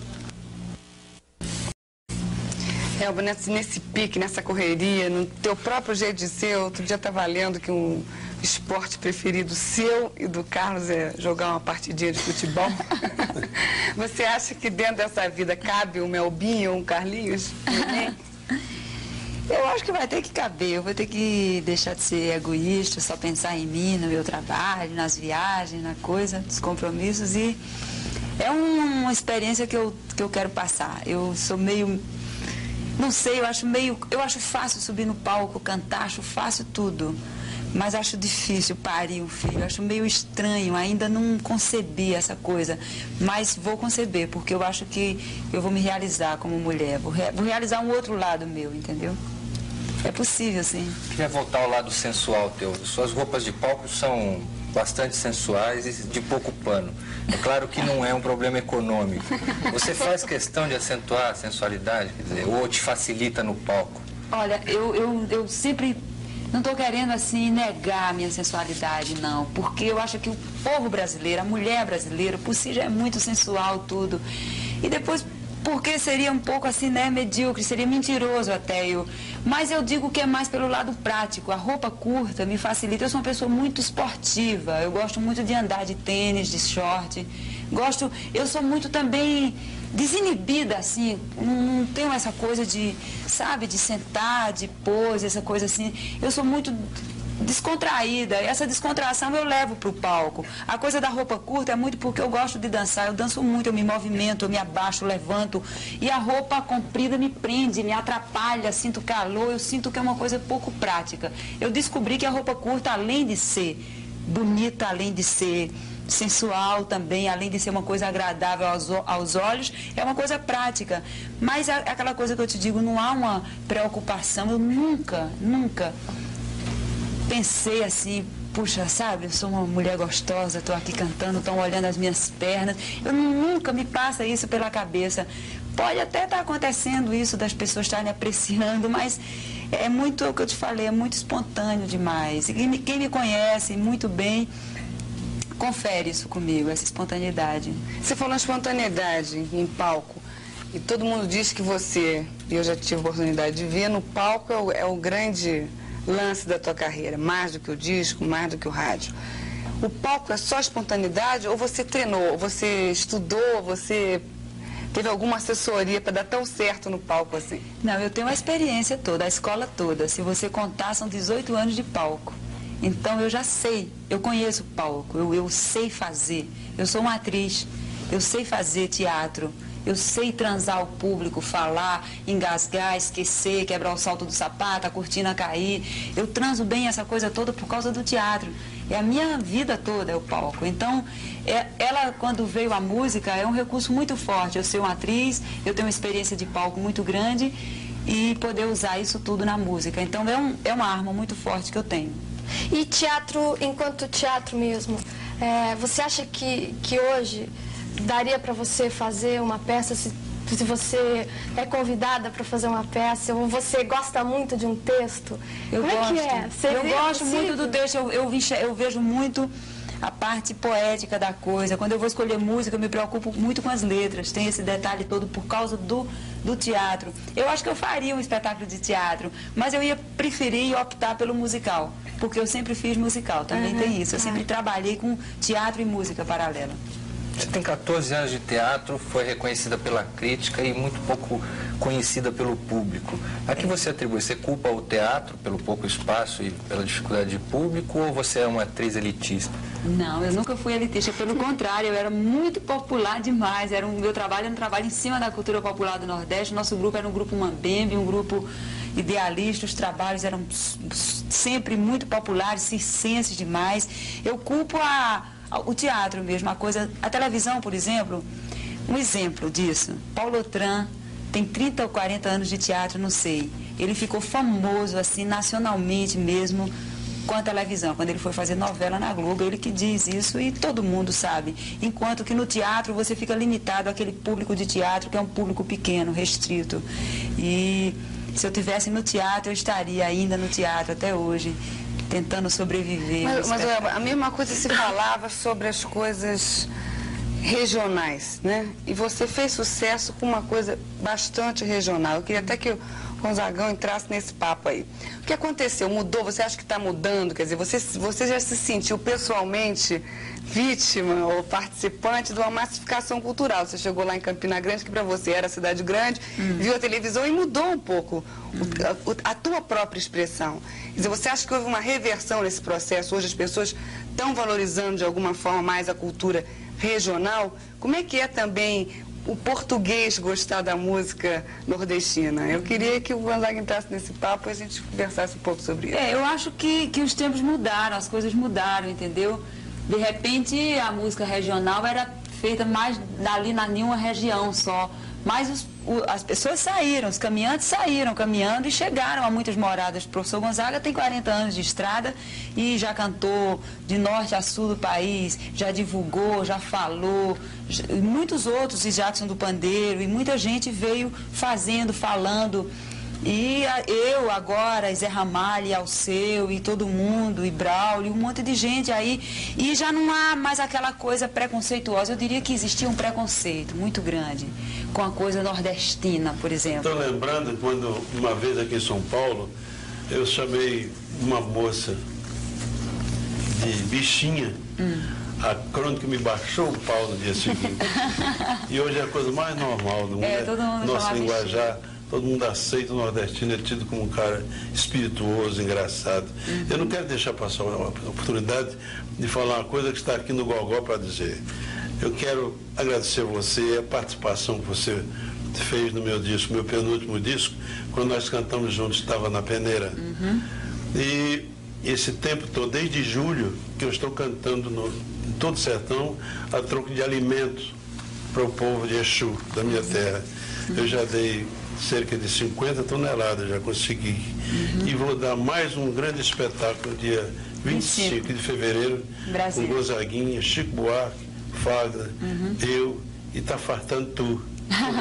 Elba, nesse, nesse pique, nessa correria, no teu próprio jeito de ser, outro dia estava lendo que um esporte preferido seu e do Carlos é jogar uma partidinha de futebol. Você acha que dentro dessa vida cabe um Melbinho ou um Carlinhos? Eu acho que vai ter que caber, eu vou ter que deixar de ser egoísta, só pensar em mim, no meu trabalho, nas viagens, na coisa, dos compromissos, e é um, uma experiência que eu, que eu quero passar. Eu sou meio, não sei, eu acho meio, eu acho fácil subir no palco, cantar, acho fácil tudo, mas acho difícil parir um filho, acho meio estranho, ainda não concebi essa coisa, mas vou conceber, porque eu acho que eu vou me realizar como mulher, vou, re, vou realizar um outro lado meu, entendeu? É possível, sim. Queria voltar ao lado sensual teu. Suas roupas de palco são bastante sensuais e de pouco pano. É claro que não é um problema econômico. Você faz questão de acentuar a sensualidade, quer dizer, ou te facilita no palco? Olha, eu, eu, eu sempre não estou querendo, assim, negar a minha sensualidade, não. Porque eu acho que o povo brasileiro, a mulher brasileira, por si já é muito sensual tudo. E depois... porque seria um pouco assim, né, medíocre, seria mentiroso até eu. Mas eu digo que é mais pelo lado prático. A roupa curta me facilita. Eu sou uma pessoa muito esportiva. Eu gosto muito de andar de tênis, de short. Gosto, eu sou muito também desinibida, assim. Não tenho essa coisa de, sabe, de sentar, de pose, essa coisa assim. Eu sou muito descontraída, essa descontração eu levo para o palco. A coisa da roupa curta é muito porque eu gosto de dançar, eu danço muito, eu me movimento, eu me abaixo, levanto, e a roupa comprida me prende, me atrapalha, sinto calor, eu sinto que é uma coisa pouco prática. Eu descobri que a roupa curta, além de ser bonita, além de ser sensual também, além de ser uma coisa agradável aos, aos olhos, é uma coisa prática. Mas é aquela coisa que eu te digo, não há uma preocupação, eu nunca, nunca pensei assim, puxa, sabe, eu sou uma mulher gostosa, estou aqui cantando, estão olhando as minhas pernas, eu nunca me passa isso pela cabeça. Pode até estar acontecendo isso, das pessoas estarem apreciando, mas é muito, o que eu te falei, é muito espontâneo demais. E quem me, quem me conhece muito bem, confere isso comigo, essa espontaneidade. Você falou em espontaneidade em palco, e todo mundo diz que você, e eu já tive a oportunidade de ver, no palco é o, é o grande lance da tua carreira, mais do que o disco, mais do que o rádio. O palco é só espontaneidade, ou você treinou, ou você estudou, você teve alguma assessoria para dar tão certo no palco assim? Não, eu tenho a experiência toda, a escola toda. Se você contar, são dezoito anos de palco. Então eu já sei, eu conheço o palco, eu, eu sei fazer. Eu sou uma atriz, eu sei fazer teatro, eu sei transar o público, falar, engasgar, esquecer, quebrar o salto do sapato, a cortina cair. Eu transo bem essa coisa toda por causa do teatro. É a minha vida toda, é o palco. Então, é, ela, quando veio a música, é um recurso muito forte. Eu sou uma atriz, eu tenho uma experiência de palco muito grande e poder usar isso tudo na música. Então, é, um, é uma arma muito forte que eu tenho. E teatro, enquanto teatro mesmo, é, você acha que, que hoje daria para você fazer uma peça, se, se você é convidada para fazer uma peça, ou você gosta muito de um texto? Eu Como gosto, é que é? Você eu vê gosto possível? muito do texto, eu, eu, eu vejo muito a parte poética da coisa. Quando eu vou escolher música, eu me preocupo muito com as letras, tem esse detalhe todo por causa do, do teatro. Eu acho que eu faria um espetáculo de teatro, mas eu ia preferir optar pelo musical, porque eu sempre fiz musical, também Uhum, tem isso. Eu tá. sempre trabalhei com teatro e música paralela. Você tem quatorze anos de teatro, foi reconhecida pela crítica e muito pouco conhecida pelo público. A que você atribui? Você culpa o teatro pelo pouco espaço e pela dificuldade de público, ou você é uma atriz elitista? Não, eu nunca fui elitista, pelo contrário, eu era muito popular demais. Era um, meu trabalho era um trabalho em cima da cultura popular do Nordeste. Nosso grupo era um grupo Mambembe, um grupo idealista, os trabalhos eram sempre muito populares, circenses demais. Eu culpo a, a, o teatro mesmo, a coisa, a televisão, por exemplo, um exemplo disso. Paulo Otran tem trinta ou quarenta anos de teatro, não sei. Ele ficou famoso, assim, nacionalmente mesmo, com a televisão, quando ele foi fazer novela na Globo, ele que diz isso e todo mundo sabe. Enquanto que no teatro você fica limitado àquele público de teatro que é um público pequeno, restrito. E se eu tivesse no teatro, eu estaria ainda no teatro até hoje, tentando sobreviver. Mas, mas a mesma coisa se falava sobre as coisas regionais, né? E você fez sucesso com uma coisa bastante regional. Eu queria até que o Gonzagão entrasse nesse papo aí. O que aconteceu? Mudou? Você acha que está mudando? Quer dizer, você, você já se sentiu pessoalmente vítima ou participante de uma massificação cultural? Você chegou lá em Campina Grande, que para você era cidade grande, hum. viu a televisão e mudou um pouco hum. a, a tua própria expressão. Quer dizer, você acha que houve uma reversão nesse processo? Hoje as pessoas estão valorizando de alguma forma mais a cultura regional? Como é que é também o português gostar da música nordestina? Eu queria que o Gonzaga entrasse nesse papo e a gente conversasse um pouco sobre isso. É, eu acho que, que os tempos mudaram, as coisas mudaram, entendeu? De repente a música regional era feita mais dali na nenhuma região só. Mas os, o, as pessoas saíram, os caminhantes saíram caminhando e chegaram a muitas moradas. O professor Gonzaga tem quarenta anos de estrada e já cantou de norte a sul do país, já divulgou, já falou, já, e muitos outros, e Jackson do Pandeiro, e muita gente veio fazendo, falando. E a, eu agora, Zé Ramalho, Alceu, e todo mundo, e Braulio, um monte de gente aí, e já não há mais aquela coisa preconceituosa. Eu diria que existia um preconceito muito grande com a coisa nordestina, por exemplo. Estou lembrando quando, uma vez aqui em São Paulo, eu chamei uma moça de bichinha, hum. a crônica me baixou o pau no dia seguinte. E hoje é a coisa mais normal do mundo, é, todo mundo nosso linguajar. Todo mundo aceita o nordestino, é tido como um cara espirituoso, engraçado. Uhum. Eu não quero deixar passar a oportunidade de falar uma coisa que está aqui no Gogó para dizer. Eu quero agradecer a você, a participação que você fez no meu disco, meu penúltimo disco, quando nós cantamos juntos, estava na peneira. Uhum. E esse tempo todo, desde julho, que eu estou cantando no, em todo o sertão, a troco de alimentos para o povo de Exu, da minha terra. Eu já dei cerca de cinquenta toneladas, já consegui. Uhum. E vou dar mais um grande espetáculo dia vinte e cinco de fevereiro, Brasil, com Gonzaguinha, Chico Buarque, Fagner, uhum, eu, e tá fartando tu. Tu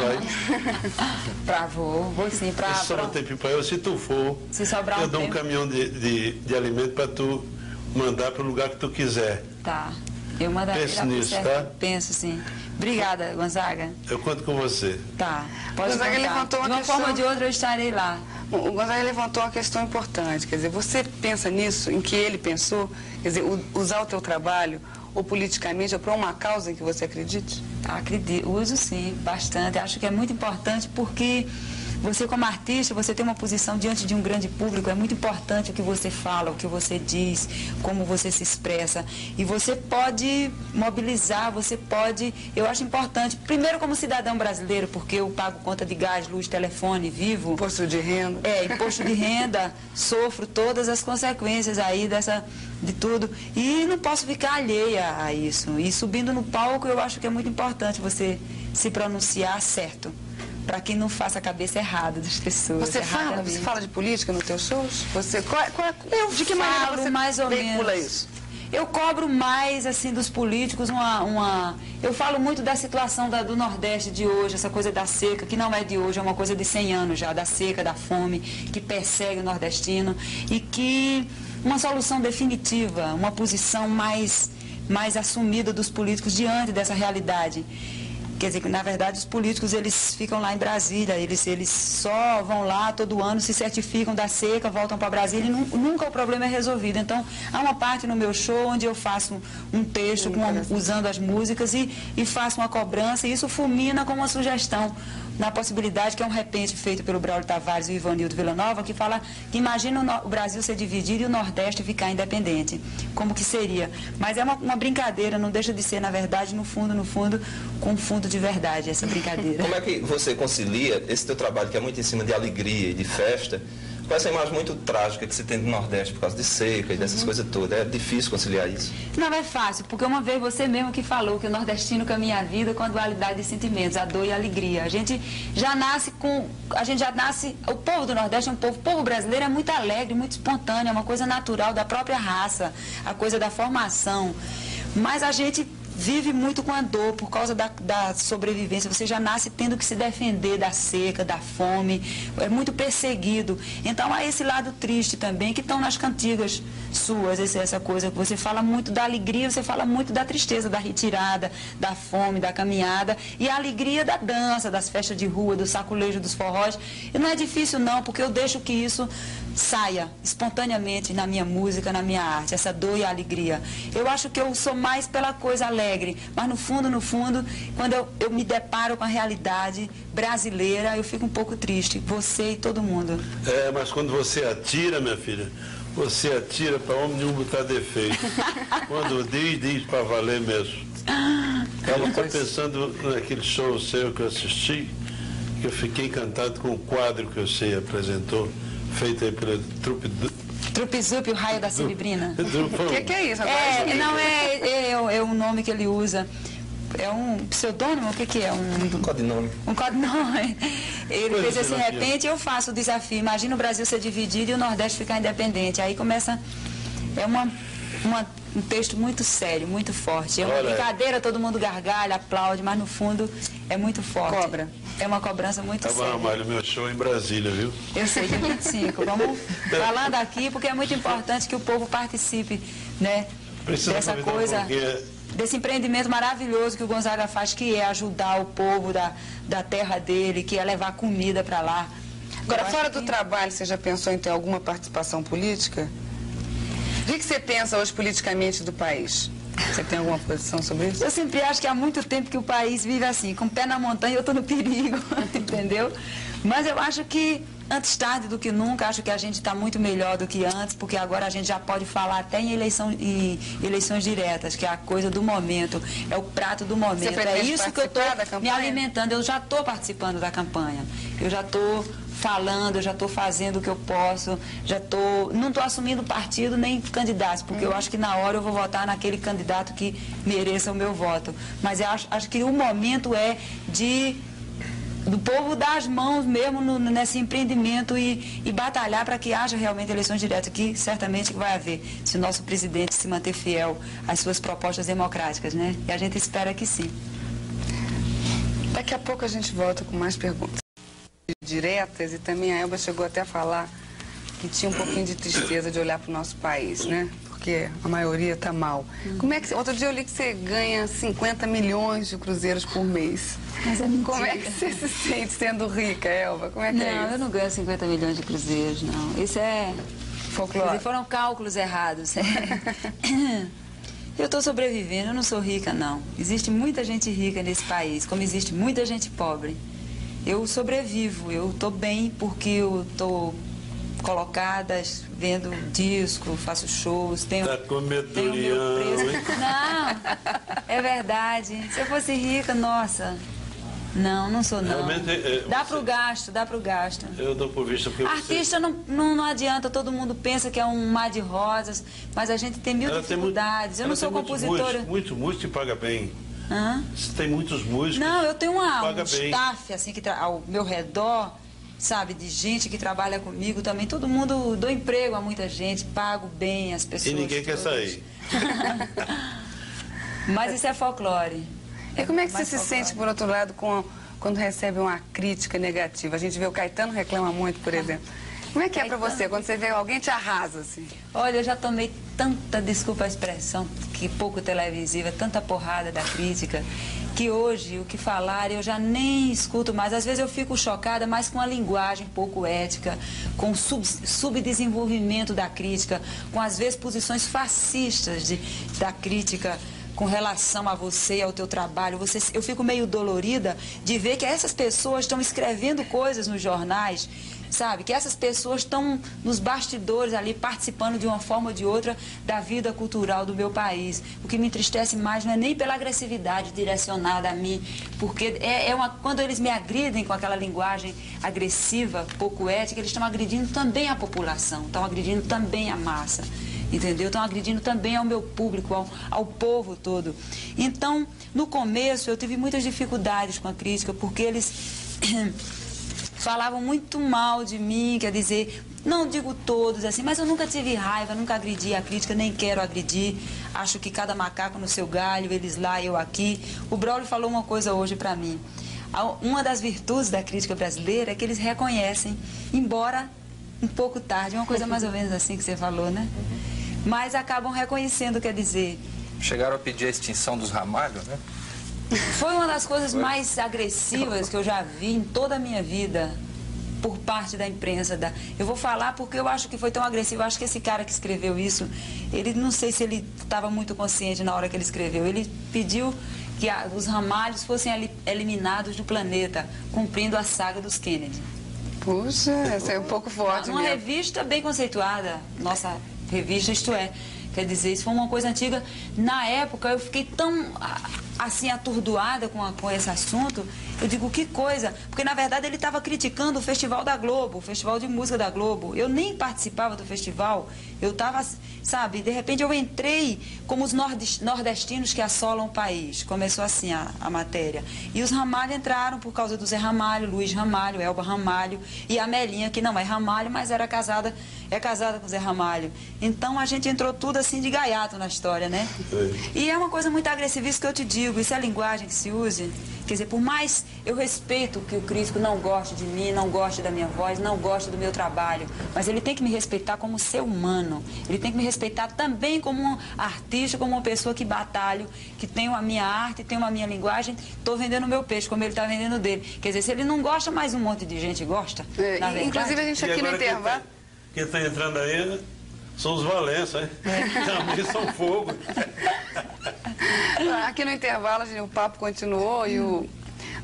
vai? Pra vou, vou sim, pra... Só não tem pipa, se tu for, se sobrar eu um dou tempo. um caminhão de, de, de alimento para tu mandar para o lugar que tu quiser. Tá, eu mandarei. Pense nisso, tá? Penso sim. Obrigada, Gonzaga. Eu conto com você. Tá, pode Gonzaga contar. levantou uma De uma questão... forma ou de outra eu estarei lá. Bom, o Gonzaga levantou uma questão importante, quer dizer, você pensa nisso, em que ele pensou, quer dizer, o, usar o teu trabalho, ou politicamente, ou para uma causa em que você acredite? Acredito, uso sim, bastante. Acho que é muito importante porque você, como artista, você tem uma posição diante de um grande público, é muito importante o que você fala, o que você diz, como você se expressa. E você pode mobilizar, você pode... Eu acho importante, primeiro como cidadão brasileiro, porque eu pago conta de gás, luz, telefone, vivo. Imposto de renda. É, imposto de renda, sofro todas as consequências aí dessa... de tudo, e não posso ficar alheia a isso. E subindo no palco, eu acho que é muito importante você se pronunciar certo, para que não faça a cabeça errada das pessoas. Você fala, você fala de política nos teus shows? Você, qual, qual, eu de que falo maneira você mais ou veicula menos. isso? Eu cobro mais, assim, dos políticos uma... uma... Eu falo muito da situação da, do Nordeste de hoje, essa coisa da seca, que não é de hoje, é uma coisa de cem anos já, da seca, da fome, que persegue o nordestino, e que uma solução definitiva, uma posição mais, mais assumida dos políticos diante dessa realidade. Quer dizer, que na verdade os políticos, eles ficam lá em Brasília, eles, eles só vão lá todo ano, se certificam da seca, voltam para Brasília e nu, nunca o problema é resolvido. Então, há uma parte no meu show onde eu faço um texto com, usando as músicas e, e faço uma cobrança, e isso fulmina com uma sugestão na possibilidade, que é um repente feito pelo Braulio Tavares e o Ivanildo Villanova, que fala que imagina o, no, o Brasil ser dividido e o Nordeste ficar independente. Como que seria? Mas é uma, uma brincadeira, não deixa de ser, na verdade, no fundo, no fundo, com fundo de verdade, essa brincadeira. Como é que você concilia esse teu trabalho, que é muito em cima de alegria e de festa, com essa imagem muito trágica que você tem do Nordeste por causa de seca e dessas uhum. coisas todas? É difícil conciliar isso? Não é fácil, porque uma vez você mesmo que falou que o nordestino caminha a vida com a dualidade de sentimentos, a dor e a alegria. A gente já nasce com... A gente já nasce... O povo do Nordeste é um povo... O povo brasileiro é muito alegre, muito espontâneo, é uma coisa natural da própria raça, a coisa da formação. Mas a gente vive muito com a dor por causa da, da sobrevivência. Você já nasce tendo que se defender da seca, da fome, é muito perseguido. Então há esse lado triste também, que estão nas cantigas suas, esse, essa coisa que você fala muito da alegria, você fala muito da tristeza, da retirada, da fome, da caminhada, e a alegria da dança, das festas de rua, do saculejo dos forrós. E não é difícil não, porque eu deixo que isso saia espontaneamente na minha música, na minha arte, essa dor e a alegria. Eu acho que eu sou mais pela coisa alegre, mas no fundo, no fundo, quando eu, eu me deparo com a realidade brasileira, eu fico um pouco triste, você e todo mundo. É, mas quando você atira, minha filha, você atira para homem nenhum botar defeito. Quando diz, diz para valer mesmo. Eu estou pensando naquele show seu que eu assisti, que eu fiquei encantado com o quadro que você apresentou, feito aí pela trupe do... Trupe Zup, o raio da Celebrina. O que, que é isso? É, não, é, é, é um nome que ele usa. É um pseudônimo? O que, que é? Um codinome. Um codinome. Ele Coisa fez assim, de repente eu faço o desafio. Imagina o Brasil ser dividido e o Nordeste ficar independente. Aí começa... É uma, uma, um texto muito sério, muito forte. É uma Olha, brincadeira, todo mundo gargalha, aplaude, mas no fundo é muito forte. Cobra. É uma cobrança muito Tá séria. bom, Amália, meu show em Brasília, viu? Eu sei, dia vinte e cinco. Vamos falando aqui, porque é muito importante que o povo participe, né? Precisa dessa aproveitar coisa, um pouquinho. desse empreendimento maravilhoso que o Gonzaga faz, que é ajudar o povo da, da terra dele, que é levar comida para lá. Agora, Eu fora acho do que... trabalho, você já pensou em ter alguma participação política? O que você pensa hoje politicamente do país? Você tem alguma posição sobre isso? Eu sempre acho que há muito tempo que o país vive assim, com o pé na montanha e eu estou no perigo, entendeu? Mas eu acho que antes tarde do que nunca, acho que a gente está muito melhor do que antes, porque agora a gente já pode falar até em, eleição, em eleições diretas, que é a coisa do momento, é o prato do momento. É isso que eu estou me alimentando, eu já estou participando da campanha, eu já estou falando, eu já estou fazendo o que eu posso, já estou, não estou assumindo partido nem candidato, porque eu acho que na hora eu vou votar naquele candidato que mereça o meu voto. Mas eu acho, acho que o momento é de do povo dar as mãos mesmo no, nesse empreendimento e, e batalhar para que haja realmente eleições diretas, que certamente vai haver, se o nosso presidente se manter fiel às suas propostas democráticas, né? E a gente espera que sim. Daqui a pouco a gente volta com mais perguntas diretas, e também a Elba chegou até a falar que tinha um pouquinho de tristeza de olhar para o nosso país, né? Porque a maioria está mal. Hum. Como é que, outro dia eu li que você ganha cinquenta milhões de cruzeiros por mês. Mas é Como é que você se sente sendo rica, Elba? Como é que não, é isso? Não, eu não ganho cinquenta milhões de cruzeiros, não. Isso é folclore. Foram cálculos errados. Eu estou sobrevivendo, eu não sou rica, não. Existe muita gente rica nesse país, como existe muita gente pobre. Eu sobrevivo, eu estou bem porque eu estou colocada, vendo disco, faço shows, tenho, tá tenho meu preço. Não, é verdade. Se eu fosse rica, nossa, não, não sou não. Realmente, é, dá você... pro gasto, dá pro gasto. Eu dou por vista porque artista você... não, não, não adianta, todo mundo pensa que é um mar de rosas, mas a gente tem mil ela dificuldades. Tem, eu não sou compositora. Muito músico e paga bem. Hã? Você tem muitos músicos. Não, eu tenho uma, um bem. staff assim, que ao meu redor, sabe, de gente que trabalha comigo também. Todo mundo, dou emprego a muita gente, pago bem as pessoas. E ninguém todas. quer sair. Mas isso é folclore. E como é que Mais você se folclore. sente, por outro lado, com, quando recebe uma crítica negativa? A gente vê o Caetano reclama muito, por exemplo. Como é que é pra você, quando você vê alguém te arrasa, assim? Olha, eu já tomei tanta, desculpa a expressão, que pouco televisiva, tanta porrada da crítica, que hoje o que falar eu já nem escuto mais. Às vezes eu fico chocada, mas com a linguagem pouco ética, com o sub, subdesenvolvimento da crítica, com às vezes posições fascistas de, da crítica com relação a você e ao teu trabalho. Você, eu fico meio dolorida de ver que essas pessoas estão escrevendo coisas nos jornais, sabe? Que essas pessoas estão nos bastidores ali participando de uma forma ou de outra da vida cultural do meu país. O que me entristece mais não é nem pela agressividade direcionada a mim, porque é, é uma, quando eles me agridem com aquela linguagem agressiva, pouco ética, eles estão agredindo também a população, estão agredindo também a massa. Entendeu? Estão agredindo também ao meu público, ao, ao povo todo. Então, no começo, eu tive muitas dificuldades com a crítica, porque eles falavam muito mal de mim, quer dizer, não digo todos assim, mas eu nunca tive raiva, nunca agredi a crítica, nem quero agredir. Acho que cada macaco no seu galho, eles lá, eu aqui. O Braulio falou uma coisa hoje para mim. Uma das virtudes da crítica brasileira é que eles reconhecem, embora um pouco tarde, uma coisa mais ou menos assim que você falou, né? Mas acabam reconhecendo, quer dizer... Chegaram a pedir a extinção dos Ramalho, né? Foi uma das coisas mais agressivas que eu já vi em toda a minha vida por parte da imprensa. Da... Eu vou falar porque eu acho que foi tão agressivo. Eu acho que esse cara que escreveu isso, ele não sei se ele estava muito consciente na hora que ele escreveu. Ele pediu que a, os Ramalhos fossem ali, eliminados do planeta, cumprindo a saga dos Kennedy. Puxa, essa é um pouco forte Uma mesmo. revista bem conceituada, nossa revista, isto é, quer dizer, isso foi uma coisa antiga. Na época eu fiquei tão assim atordoada com, a, com esse assunto. Eu digo, que coisa, porque na verdade ele estava criticando o Festival da Globo, o Festival de Música da Globo. Eu nem participava do festival, eu estava, sabe, de repente eu entrei como os nordestinos que assolam o país. Começou assim a, a matéria. E os Ramalho entraram por causa do Zé Ramalho, Luiz Ramalho, Elba Ramalho e a Melinha, que não é Ramalho, mas era casada, é casada com o Zé Ramalho. Então a gente entrou tudo assim de gaiato na história, né? É. E é uma coisa muito agressiva, isso que eu te digo, isso é a linguagem que se use. Quer dizer, por mais eu respeito que o crítico não goste de mim, não goste da minha voz, não goste do meu trabalho, mas ele tem que me respeitar como ser humano. Ele tem que me respeitar também como um artista, como uma pessoa que batalho, que tenho a minha arte, tenho a minha linguagem, estou vendendo o meu peixe, como ele está vendendo o dele. Quer dizer, se ele não gosta, mais um monte de gente gosta. É, na inclusive a gente aqui no intervalo... Quem está entrando aí são os Valença, hein? É. Também são fogo. Aqui no intervalo, o papo continuou e o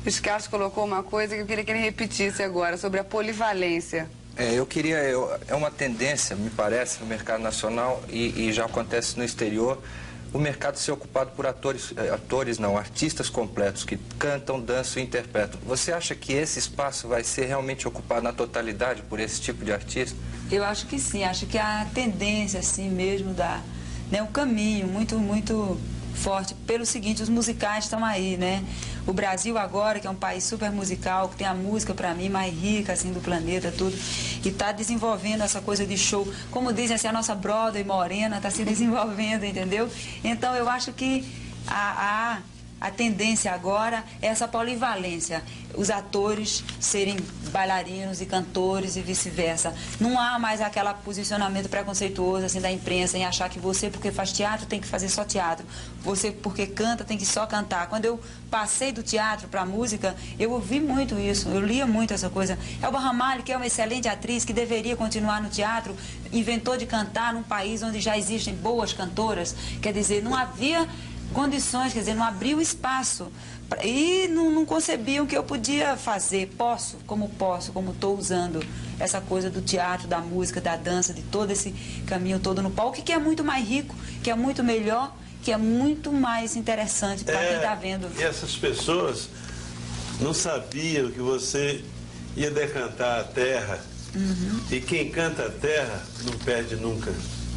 Luiz Carlos colocou uma coisa que eu queria que ele repetisse agora, sobre a polivalência. É, eu queria, eu, é uma tendência, me parece, no mercado nacional e, e já acontece no exterior, o mercado ser ocupado por atores, atores não, artistas completos, que cantam, dançam e interpretam. Você acha que esse espaço vai ser realmente ocupado na totalidade por esse tipo de artista? Eu acho que sim, acho que a tendência assim mesmo, da, né, um caminho muito, muito forte. Pelo seguinte, os musicais estão aí, né? O Brasil agora, que é um país super musical, que tem a música, para mim, mais rica, assim, do planeta, tudo, e está desenvolvendo essa coisa de show. Como dizem, assim, a nossa Broadway morena está se desenvolvendo, entendeu? Então, eu acho que a, a, a tendência agora é essa polivalência. Os atores serem bailarinos e cantores e vice-versa. Não há mais aquele posicionamento preconceituoso assim da imprensa em achar que você, porque faz teatro, tem que fazer só teatro. Você, porque canta, tem que só cantar. Quando eu passei do teatro para a música, eu ouvi muito isso, eu lia muito essa coisa. Elba Ramalho, que é uma excelente atriz, que deveria continuar no teatro, inventou de cantar num país onde já existem boas cantoras. Quer dizer, não havia condições, quer dizer, não abriu espaço. E não, não concebiam que eu podia fazer. Posso, como posso, como estou usando essa coisa do teatro, da música, da dança, de todo esse caminho todo no palco, que é muito mais rico, que é muito melhor, que é muito mais interessante para é, quem está vendo. E essas pessoas não sabiam que você ia decantar a terra. Uhum. E quem canta a terra não perde nunca.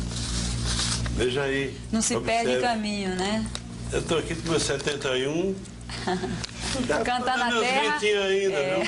Veja aí. Não se observe. perde caminho, né? Eu estou aqui com meus setenta e um. Cantar na terra. Ainda, é.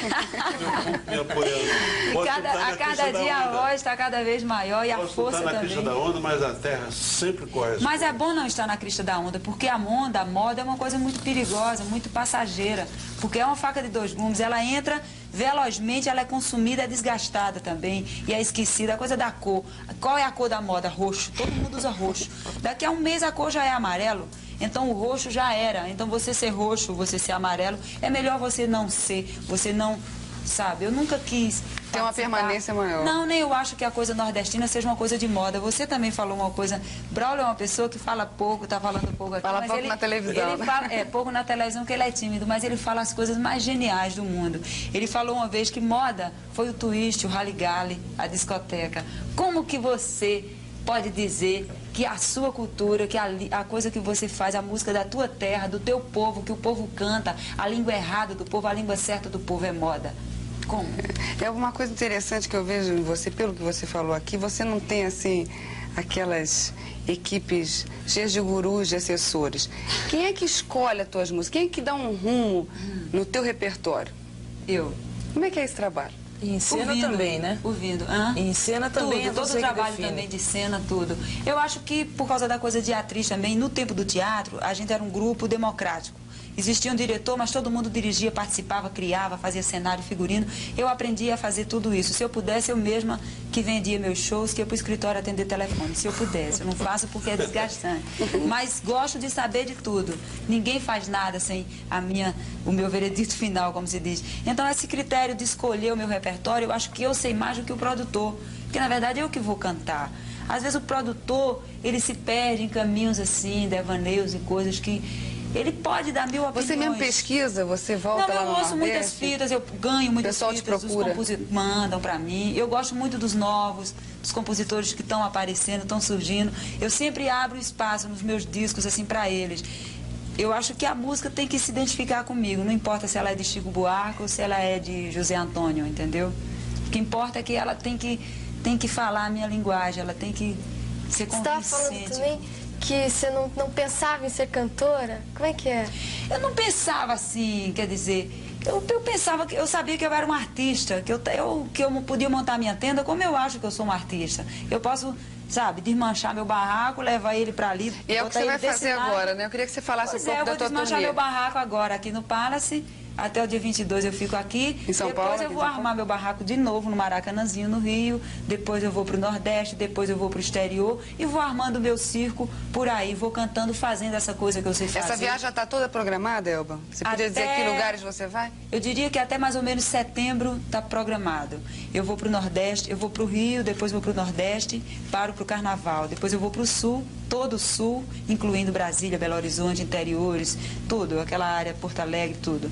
Me apoiando. Cada, a cada dia a voz está cada vez maior e Posso a força estar na também. crista da onda, mas a terra sempre corre. Mas é bom não estar na crista da onda, porque a onda, a moda é uma coisa muito perigosa, muito passageira, porque é uma faca de dois gumes, ela entra velozmente, ela é consumida, é desgastada também e é esquecida. A coisa da cor, qual é a cor da moda? Roxo, todo mundo usa roxo. Daqui a um mês a cor já é amarelo. Então o roxo já era. Então você ser roxo, você ser amarelo, é melhor você não ser, você não, sabe? Eu nunca quis ter uma permanência maior. Não, nem eu acho que a coisa nordestina seja uma coisa de moda. Você também falou uma coisa. Braulio é uma pessoa que fala pouco, tá falando pouco aqui. Fala mas pouco ele, na televisão. Ele né? fala, é, pouco na televisão, porque ele é tímido, mas ele fala as coisas mais geniais do mundo. Ele falou uma vez que moda foi o twist, o rally-gally, a discoteca. Como que você pode dizer que a sua cultura, que a, a coisa que você faz, a música da tua terra, do teu povo, que o povo canta, a língua errada do povo, a língua certa do povo é moda? Como? É uma coisa interessante que eu vejo em você, pelo que você falou aqui, você não tem, assim, aquelas equipes cheias de gurus, de assessores. Quem é que escolhe as tuas músicas? Quem é que dá um rumo no teu repertório? Eu. Como é que é esse trabalho? E em cena Ouvindo, também, né? Ouvindo. Hã? E em cena também tudo, é todo você o trabalho que define. também de cena, tudo. Eu acho que por causa da coisa de atriz também, no tempo do teatro, a gente era um grupo democrático. Existia um diretor, mas todo mundo dirigia, participava, criava, fazia cenário, figurino. Eu aprendi a fazer tudo isso. Se eu pudesse, eu mesma que vendia meus shows, que ia para o escritório atender telefone. Se eu pudesse. Eu não faço porque é desgastante. Mas gosto de saber de tudo. Ninguém faz nada sem a minha, o meu veredito final, como se diz. Então, esse critério de escolher o meu repertório, eu acho que eu sei mais do que o produtor. Porque, na verdade, é eu que vou cantar. Às vezes, o produtor, ele se perde em caminhos assim, devaneios e coisas que... Ele pode dar mil opiniões. Você mesmo pesquisa? Você volta Não, lá eu no ouço muitas Nordeste? fitas, eu ganho muitas pessoal te fitas, os procura? compositores mandam para mim. Eu gosto muito dos novos, dos compositores que estão aparecendo, estão surgindo. Eu sempre abro espaço nos meus discos assim para eles. Eu acho que a música tem que se identificar comigo, não importa se ela é de Chico Buarque ou se ela é de José Antônio, entendeu? O que importa é que ela tem que, tem que falar a minha linguagem, ela tem que ser Você estava falando convincente. também que você não, não pensava em ser cantora? Como é que é? Eu não pensava assim, quer dizer, eu, eu pensava que eu sabia que eu era um artista, que eu, eu, que eu podia montar minha tenda como eu acho que eu sou um artista. Eu posso, sabe, desmanchar meu barraco, levar ele para ali. E é o que você vai fazer agora, né? Eu queria que você falasse Pois um pouco é, eu da vou tua desmanchar turnê. meu barraco agora aqui no Palace. Até o dia vinte e dois eu fico aqui. Em São depois Paulo, eu aqui vou em São armar meu barraco de novo no Maracanãzinho, no Rio. Depois eu vou para o Nordeste, depois eu vou para o exterior. E vou armando o meu circo por aí. Vou cantando, fazendo essa coisa que eu sei fazer. Essa viagem já está toda programada, Elba? Você podia dizer Até- que lugares você vai? Eu diria que até mais ou menos setembro está programado. Eu vou para o Nordeste, eu vou para o Rio, depois vou para o Nordeste, paro para o Carnaval. Depois eu vou para o Sul, todo o Sul, incluindo Brasília, Belo Horizonte, interiores, tudo, aquela área, Porto Alegre, tudo.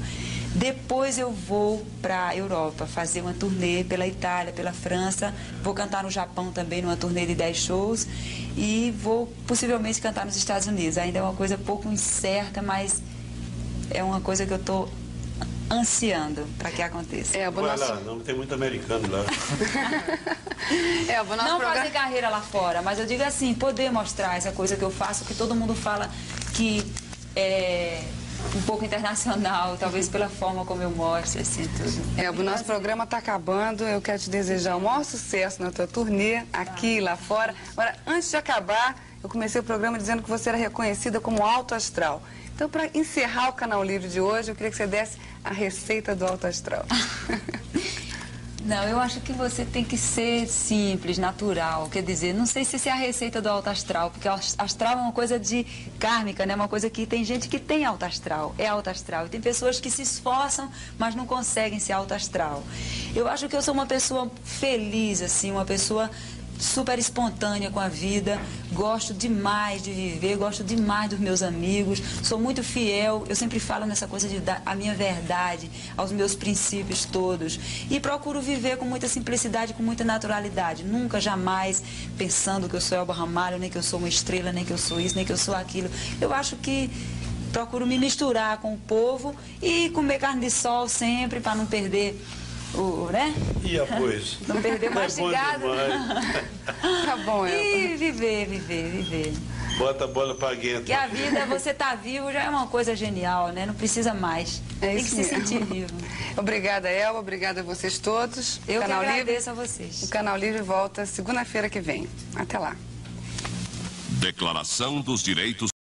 Depois eu vou para a Europa fazer uma turnê pela Itália, pela França. Vou cantar no Japão também, numa turnê de dez shows. E vou possivelmente cantar nos Estados Unidos. Ainda é uma coisa pouco incerta, mas é uma coisa que eu estou ansiando para que aconteça. É, Vai lá, não tem muito americano lá. É, o nosso Não programa... fazer carreira lá fora, mas eu digo assim, poder mostrar essa coisa que eu faço, que todo mundo fala que é um pouco internacional, talvez pela forma como eu mostro, assim, tudo. É, o nosso programa está acabando. Eu quero te desejar o maior sucesso na tua turnê, aqui e lá fora. Agora, antes de acabar, eu comecei o programa dizendo que você era reconhecida como alto astral. Então, para encerrar o Canal Livre de hoje, eu queria que você desse a receita do alto astral. Não, eu acho que você tem que ser simples, natural. Quer dizer, não sei se essa é a receita do alto astral, porque astral é uma coisa de kármica, né? Uma coisa que tem gente que tem alto astral, é alto astral. E tem pessoas que se esforçam, mas não conseguem ser alto astral. Eu acho que eu sou uma pessoa feliz, assim, uma pessoa super espontânea com a vida, gosto demais de viver, gosto demais dos meus amigos, sou muito fiel, eu sempre falo nessa coisa de dar a minha verdade, aos meus princípios todos, e procuro viver com muita simplicidade, com muita naturalidade, nunca, jamais pensando que eu sou Elba Ramalho, nem que eu sou uma estrela, nem que eu sou isso, nem que eu sou aquilo. Eu acho que procuro me misturar com o povo e comer carne de sol sempre, para não perder o, né? E após? Não perder o mastigado. Tá bom, Elba. E viver, viver, viver. Bota a bola pra dentro. Que a vida, você tá vivo, já é uma coisa genial, né? Não precisa mais. É Tem isso que se mesmo. sentir vivo. Obrigada, Elba. Obrigada a vocês todos. Eu que Canal agradeço Livre, a vocês. o Canal Livre volta segunda-feira que vem. Até lá. Declaração dos Direitos